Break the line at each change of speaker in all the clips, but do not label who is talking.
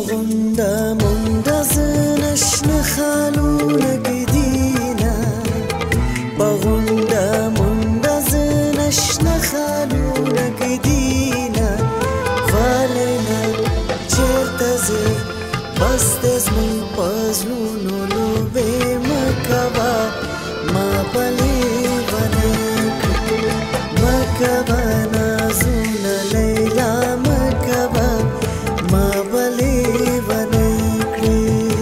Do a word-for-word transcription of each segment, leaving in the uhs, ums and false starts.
بغنده منده زنشن خالونه گدینا بغنده منده زنشن خالونه گدینا والینا چرته زی بس دزمون پزلونو لوبه مکوا ما بلی ونک مکوا نازون لیلا مکوا ما بلی ونکړي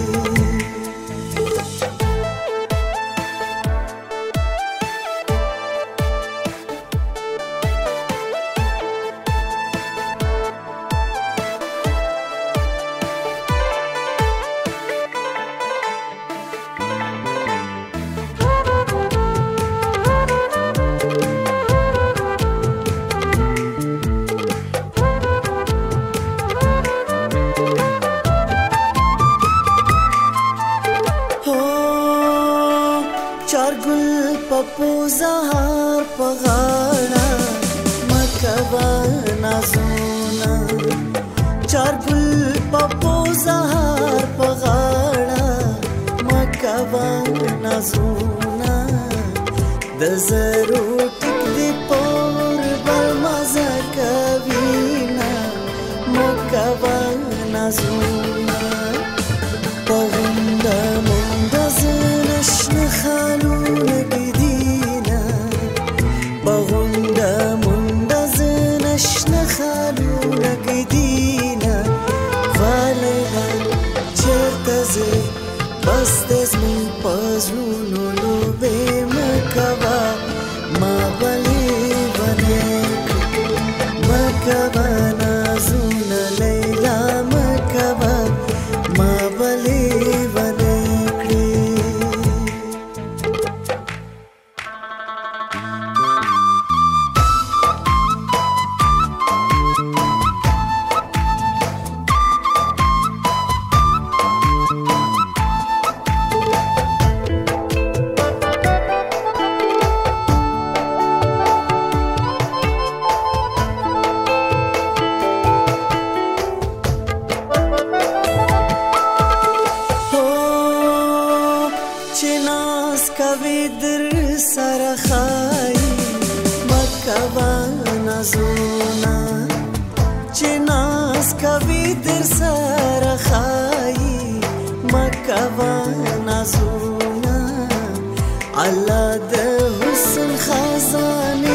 چار گل پپو زهار پغاړه مکوا نازونا چار گل پپو زهار پغاړه مکوا نازونا د زرو ټک دی پور بل مزه کوینا مکوا نازونا پغنده منده زنشن خالونه گدینا بغنده منده زنشن خالونه گدینا والینا چرته زی بس دزمون پزلونو لوبه مکوا ما بلی ونک مکوا نازون لیلا مکوا ما بلی ونکړي کوي در سره خای مکوا نازونا چې ناز کوي در سره خای مکوا نازونا الله د حسن خزانه